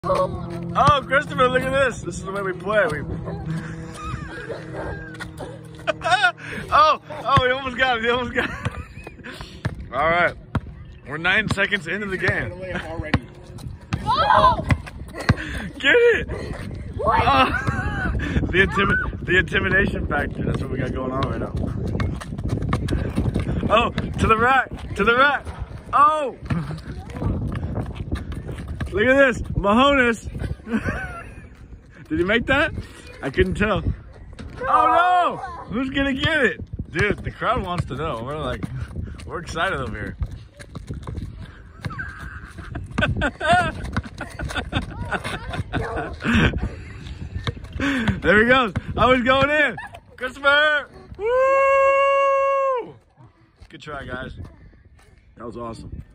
Oh, Christopher, look at this. This is the way we play. Oh, he almost got it. He almost got it. All right. We're 9 seconds into the game. Already. Oh! Get it! Oh. The intimidation factor. That's what we got going on right now. Oh, to the right. To the right. Oh! Look at this. Mahonis. Did he make that? I couldn't tell. Oh no! Who's gonna get it? Dude, the crowd wants to know. We're excited over here. There he goes. Oh, he's going in. Christopher! Woo! Good try, guys. That was awesome.